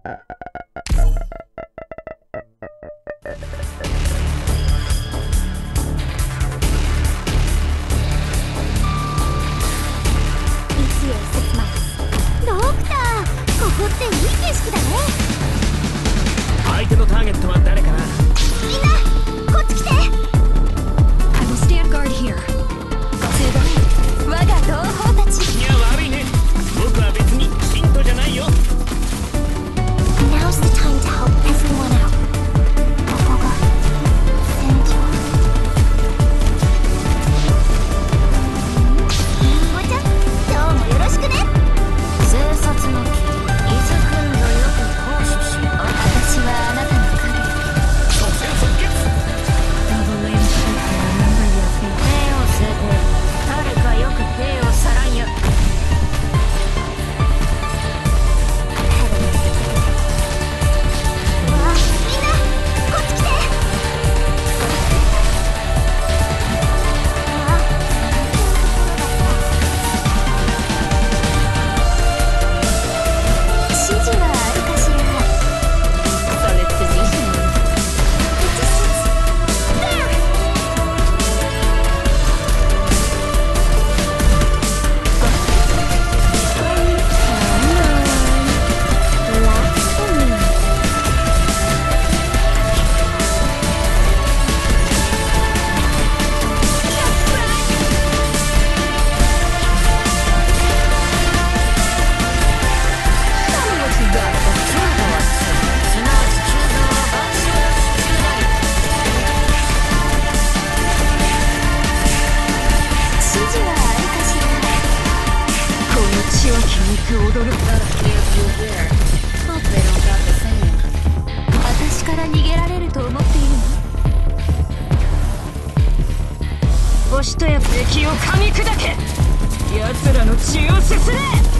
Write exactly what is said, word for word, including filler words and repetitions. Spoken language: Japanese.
ドクター、ここっていい景色だね。 相手のターゲットは誰かな。 みんなこっち来て。 I will stand guard here. すごい、我が同胞たち。 いや悪いね、僕は別にヒントじゃないよ。 Now's the time to help everyone out. ここが戦場。りんごちゃん、今日もよろしくね。 生殺の木、伊豆くんのよく行使し、私はあなたの影。 即戦即決。 Double impact remember your fate. 手を捨てて、誰かよく手をさらんや。 わあ、みんなこっち来て。ああ、指示はあるかしら。 それって自身。 私から逃げられると思っているの？ 星とや敵を噛み砕け、奴らの血をすすれ。